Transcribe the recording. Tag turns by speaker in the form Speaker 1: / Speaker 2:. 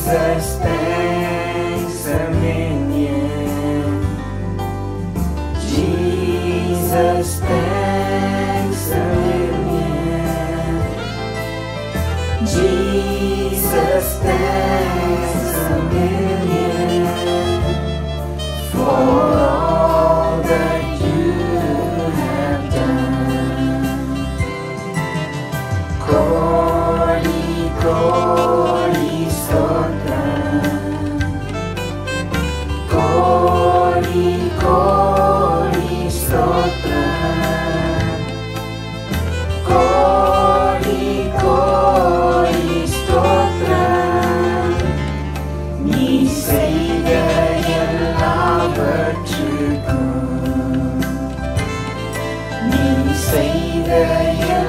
Speaker 1: Jesus, thanks a million. Jesus, thanks a million. Jesus, thanks a million for all that you have done. Kori, Kori, Stotram. Kori, Kori, Stotram. Kori, Kori, Stotram. நீ செய்த எல்லாவற்றுக்கும் நீ செய்த